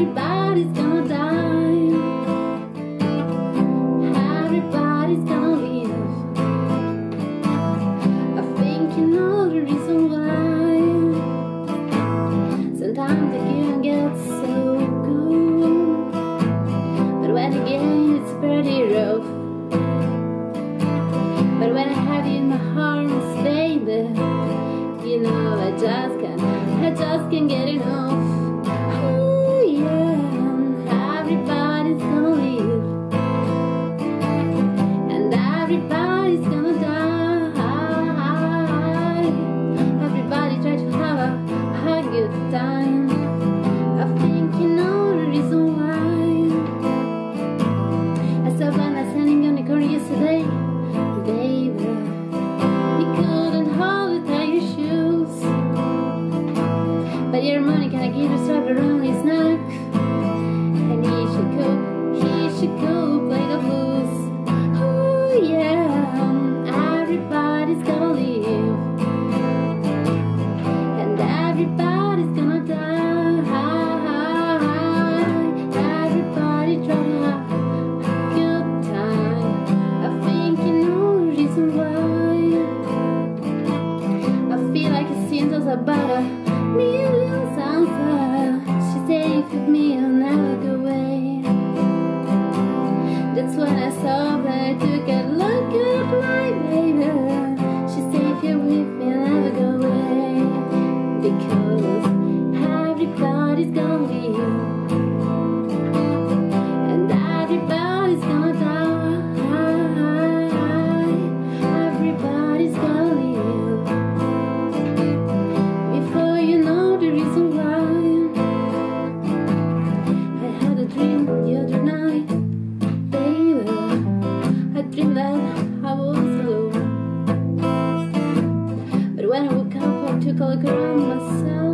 Everybody's gonna die. Everybody's gonna live. I think you know the reason why. Sometimes the game gets so good, but when again it's pretty rough. But when I have you in my arms, baby, you know I just can't get enough. Oh yeah, everybody's gonna live, and everybody's gonna die. Everybody try to have a good time. I think you know the reason why. I saw when I was standing on the corner yesterday, baby, you couldn't hardly tie your shoes, but your money can I give you strap around his neck, and he should go play the blues. Oh yeah, everybody's gonna live, and everybody's gonna die. Everybody try to have a good time. I think you know the reason why. I feel like a sentence about a million songs. She said with me I'll never go away. That's when I saw that I took a look at my baby. She said if you're with me I'll never go away, because everybody's gonna live, and everybody's gonna die. Everybody's gonna live. Before you know the reason why. I had a dream the other night, baby. I dreamed that I was alone, but when I woke up I took a look around myself.